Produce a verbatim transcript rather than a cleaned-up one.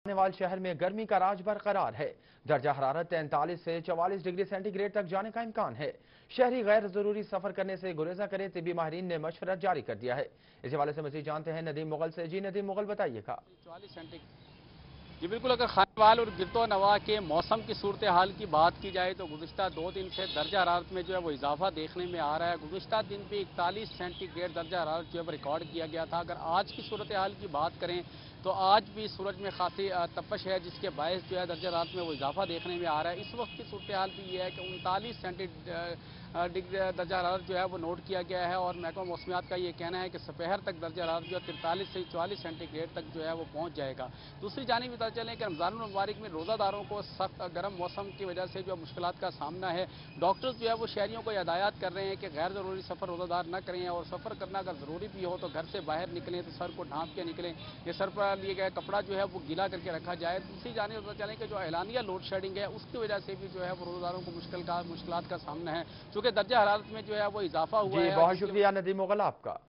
وال شہر میں گرمی کا راج برقرار ہے۔ درجہ حرارت تینتالیس سے چوالیس ڈگری سینٹی گریڈ تک جانے کا امکان ہے۔ شہری غیر ضروری سفر کرنے سے گریزاں کریں، طبی ماہرین نے مشورہ جاری کر دیا ہے۔ اس حوالے سے مزید جانتے ہیں ندیم مغل سے۔ جی ندیم مغل، بتائیے گا۔ جی بالکل، اگر خانے وال اور گرد و نواح کے موسم کی صورتحال کی بات کی جائے تو گزشتہ دو دن سے درجہ حرارت میں جو ہے وہ اضافہ دیکھنے میں آ رہا ہے۔ گزشتہ دن بھی اکتالیس سینٹی گریڈ درجہ حرارت جو ہے ریکارڈ کیا گیا تھا۔ اگر آج کی صورتحال کی بات کریں تو آج بھی سورج میں خاصی تپش ہے، جس کے باعث جو ہے درجہ حرارت میں وہ اضافہ دیکھنے میں آ رہا ہے۔ اس وقت کی صورتحال بھی یہ ہے کہ انتالیس سینٹی ڈگری درجہ حرارت جو ہے وہ نوٹ کیا گیا ہے، اور محکمہ موسمیات کا یہ کہنا ہے کہ سپہر تک درجہ حرارت جو ہے ترتالیس سے چوالیس سینٹی گریڈ تک جو ہے وہ پہنچ جائے گا۔ دوسری جانب بتا چلیں کہ رمضان المبارک میں روزہ داروں کو سخت گرم موسم کی وجہ سے جو مشکلات کا سامنا ہے، ڈاکٹرز جو ہے وہ شہریوں کو ہدایات کر رہے ہیں کہ غیر ضروری سفر روزہ دار نہ کریں، اور سفر کرنا اگر ضروری بھی ہو تو گھر سے باہر نکلیں تو سر کو ڈھانپ کے نکلیں، یہ سر پر لیے گئے کپڑا جو ہے وہ گیلا کر کے رکھا جائے۔ دوسری جانب بتا چلیں کہ جو اعلانیہ لوڈ شیڈنگ ہے اس کی وجہ سے بھی جو ہے وہ روزہ داروں کو مشکل کا مشکلات کا سامنا ہے، چونکہ درجہ حرارت میں جو ہے وہ اضافہ ہوا جی ہے۔ بہت شکریہ ندیم مغل آپ کا۔